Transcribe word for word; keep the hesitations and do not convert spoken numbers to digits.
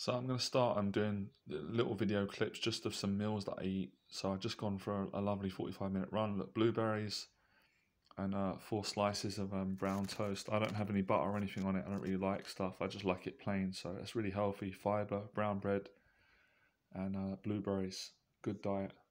So I'm going to start I'm doing little video clips just of some meals that I eat. So I've just gone for a, a lovely forty-five minute run. Look, blueberries and uh, four slices of um, brown toast. I don't have any butter or anything on it. I don't really like stuff. I just like it plain. So it's really healthy. Fiber, brown bread and uh, blueberries. Good diet.